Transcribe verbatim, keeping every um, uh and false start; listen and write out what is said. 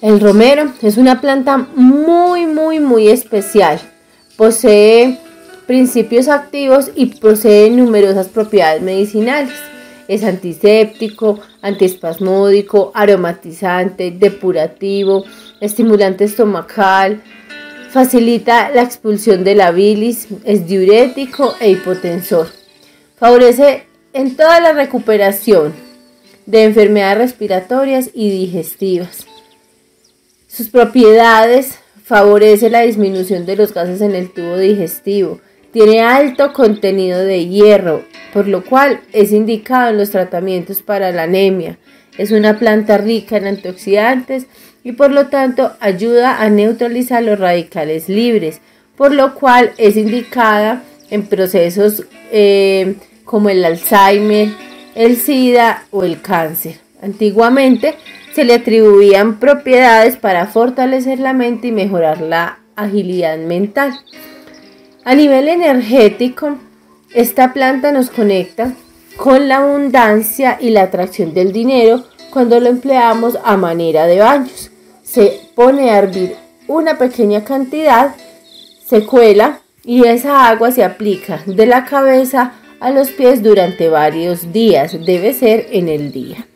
El romero es una planta muy, muy, muy especial. Posee principios activos y posee numerosas propiedades medicinales. Es antiséptico, antiespasmódico, aromatizante, depurativo, estimulante estomacal, facilita la expulsión de la bilis, es diurético e hipotensor. Favorece en toda la recuperación de enfermedades respiratorias y digestivas. Sus propiedades: favorece la disminución de los gases en el tubo digestivo, tiene alto contenido de hierro, por lo cual es indicado en los tratamientos para la anemia. Es una planta rica en antioxidantes y por lo tanto ayuda a neutralizar los radicales libres, por lo cual es indicada en procesos eh, como el Alzheimer, el SIDA o el cáncer. Antiguamente se le atribuían propiedades para fortalecer la mente y mejorar la agilidad mental. A nivel energético, esta planta nos conecta con la abundancia y la atracción del dinero cuando lo empleamos a manera de baños. Se pone a hervir una pequeña cantidad, se cuela y esa agua se aplica de la cabeza a los pies durante varios días. Debe ser en el día.